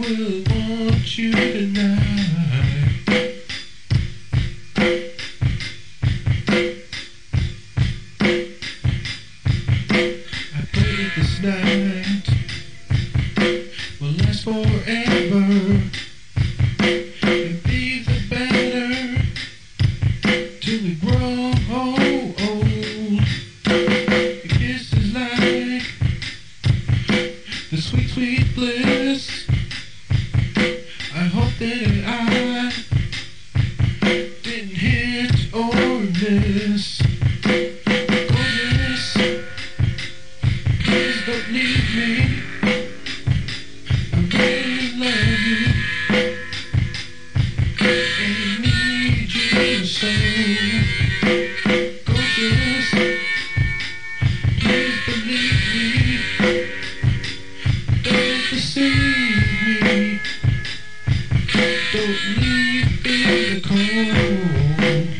will want you tonight. I pray that this night will last forever and be the better till we grow old. Your kiss is like the sweet, sweet bliss. I hope that I didn't hit or miss. Gorgeous, please don't leave me. I really love you and need you so. Gorgeous, please believe me. Don't deceive me. Don't leave in the cold.